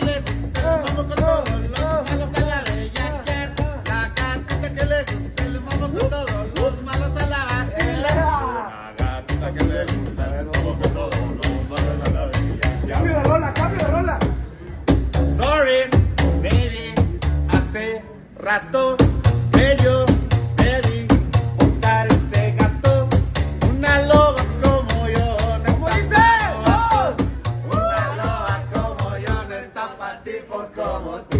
le gusta el mambo con todos los malos a la de yaquear. La gatita que le gusta el mambo con todos los malos a la vacilar. La gatita que le gusta el mambo con todos los malos a la vacilar. Cambio de rola, cambio de rola. Sorry, baby, hace rato que yo debí buscar ese gato. Una loba como yo no ¿Cómo está dice? pa' vatos. Una loba como yo no está pa' tipos como tú.